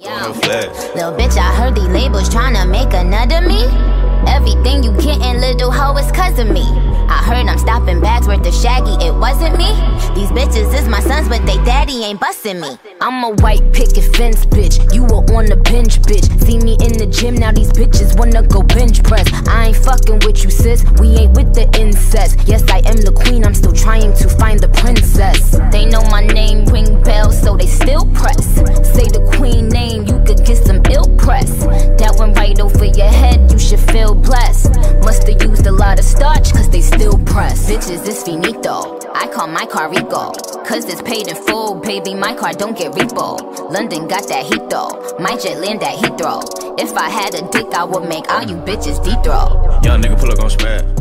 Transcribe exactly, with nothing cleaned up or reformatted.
Yeah. Little bitch, I heard these labels tryna make a nut of me. Everything you gettin', little hoe, is cause of me. I heard I'm stopping bags worth of Shaggy, it wasn't me. These bitches is my sons, but they daddy ain't bustin' me. I'm a white picket fence bitch, you were on the bench bitch. See me in the gym, now these bitches wanna go bench press. I ain't fucking with you sis, we ain't with the incest. Yes, I am the queen, I'm still trying to find the princess. They know my name, ring bells, so they still press. Say the queen name, you could get some ill press. That went right over your head, you should feel blessed. Must've used a lot of starch, cause they still press. Bitches, it's finito, I call my car Rico, cause it's paid in full, baby, my car don't get repo. London got that heat though, my jet land at Heathrow. If I had a dick, I would make all you bitches deep throw. Young nigga pull up on smack.